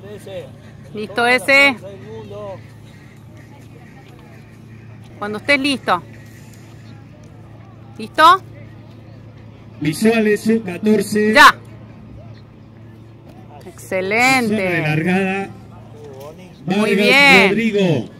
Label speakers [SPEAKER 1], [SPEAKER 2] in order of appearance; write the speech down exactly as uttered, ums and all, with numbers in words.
[SPEAKER 1] Listo ese. Cuando estés listo. ¿Listo?
[SPEAKER 2] Visuales sub catorce.
[SPEAKER 1] Ya. Excelente.
[SPEAKER 2] Zona de largada.
[SPEAKER 1] Muy
[SPEAKER 2] Vargas
[SPEAKER 1] bien.
[SPEAKER 2] Rodrigo.